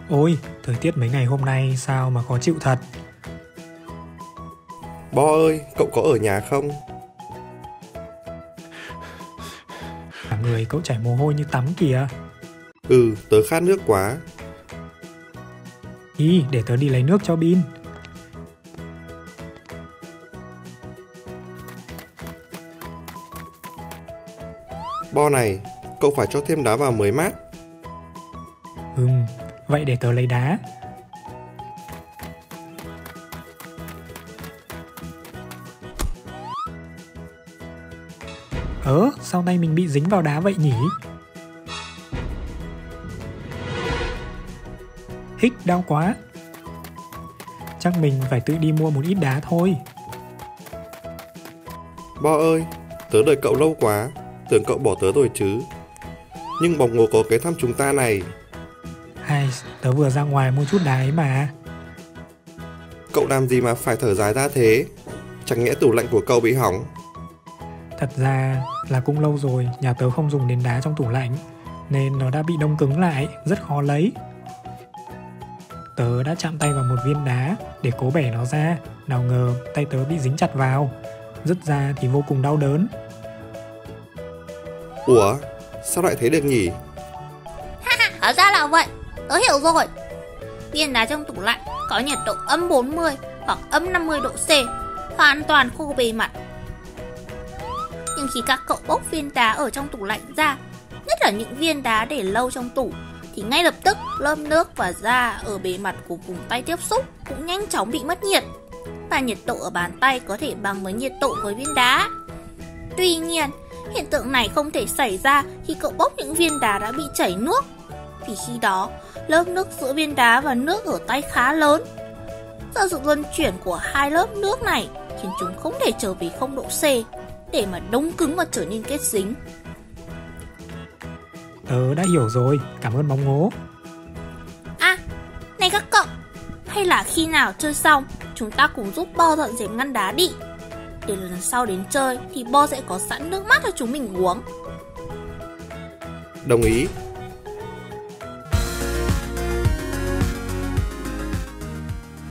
Ôi, thời tiết mấy ngày hôm nay sao mà khó chịu thật. Bo ơi, cậu có ở nhà không? Cả người cậu chảy mồ hôi như tắm kìa. Tớ khát nước quá. Để tớ đi lấy nước cho Bin. Bo này, cậu phải cho thêm đá vào mới mát. Vậy để tớ lấy đá. Sao tay mình bị dính vào đá vậy nhỉ? Hích, đau quá. Chắc mình phải tự đi mua một ít đá thôi. Bo ơi, tớ đợi cậu lâu quá, tưởng cậu bỏ tớ rồi chứ. Nhưng bóng ngô có cái thăm chúng ta này. Tớ vừa ra ngoài mua chút đá ấy mà. Cậu làm gì mà phải thở dài ra thế? Chẳng nhẽ tủ lạnh của cậu bị hỏng? Thật ra là cũng lâu rồi nhà tớ không dùng đến đá trong tủ lạnh, nên nó đã bị đông cứng lại, rất khó lấy. Tớ đã chạm tay vào một viên đá để cố bẻ nó ra, nào ngờ tay tớ bị dính chặt vào. Rứt ra thì vô cùng đau đớn. Ủa, sao lại thế được nhỉ? Hóa ra là vậy, tớ hiểu rồi. Viên đá trong tủ lạnh có nhiệt độ âm 40 hoặc âm 50 độ C, hoàn toàn khô bề mặt. Nhưng khi các cậu bốc viên đá ở trong tủ lạnh ra, nhất là những viên đá để lâu trong tủ, thì ngay lập tức lớp nước và da ở bề mặt của vùng tay tiếp xúc cũng nhanh chóng bị mất nhiệt, và nhiệt độ ở bàn tay có thể bằng với nhiệt độ với viên đá. Tuy nhiên, hiện tượng này không thể xảy ra khi cậu bốc những viên đá đã bị chảy nước, vì khi đó lớp nước giữa viên đá và nước ở tay khá lớn. Do sự luân chuyển của hai lớp nước này khiến chúng không thể trở về 0 độ C để mà đông cứng và trở nên kết dính. Tớ đã hiểu rồi, cảm ơn bóng ngố. Này các cậu, hay là khi nào chơi xong chúng ta cùng giúp Bo dọn dẹp ngăn đá đi, để lần sau đến chơi thì Bo sẽ có sẵn nước mát cho chúng mình uống. Đồng ý.